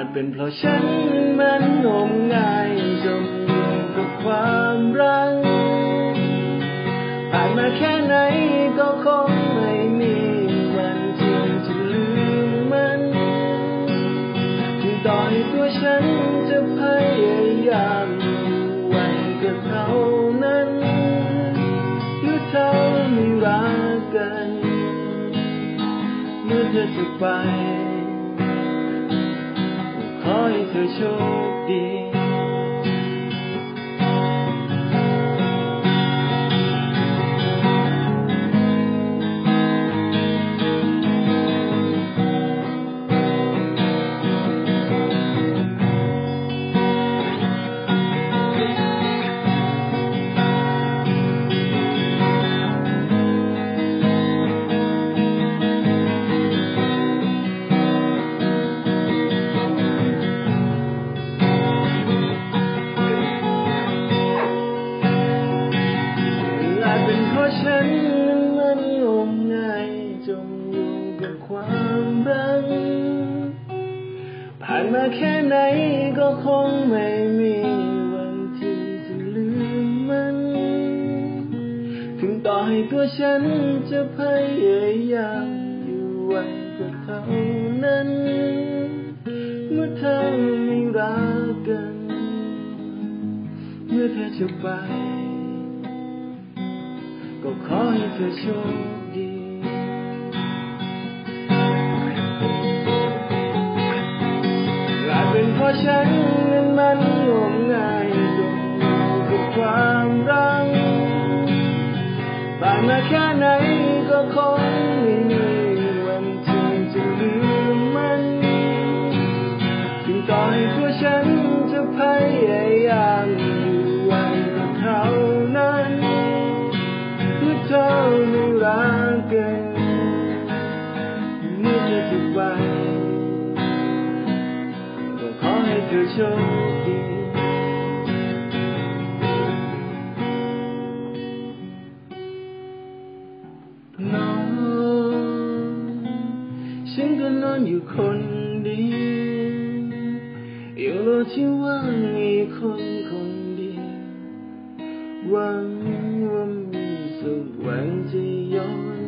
จเป็นเพราะฉันมันงมงายจมอยู่กับความรักผ่านมาแค่ไหนก็คงไม่มีวันที่จะลืมมันถึงต่อให้ตัวฉันจะพยายามไว้กับเขานั้นเมื่อเธอไม่รักกันเมื่อเธอจะไปขอให้เธอโชคดีฉันมันงมงายจมอยู่กับความรักผ่านมาแค่ไหนก็คงไม่มีวันที่จะลืมมันถึงต่อให้ตัวฉันจะพยายามอยู่ไว้กับเขานั้นเมื่อเธอไม่รักกันเมื่อเธอจะไปก็ขอให้เธอโชคดีอาจเป็นเพราะฉันนั้นมันงมงายจมอยู่กับความรักผ่านมาแค่ไหนก็คงไม่มีวันที่จะลืมมันถึงต่อให้ตัวฉันจะพยายามอยู่ไว้กับเขานั้นเธอไม่รักกันเมื่อเธอจะไปก็ขอให้เธอโชคดีน้องฉันก็นอนอยู่คนเดียวยังรู้ที่ว่ามีคนคนเดียวหวังว่าสักวันจะย้อน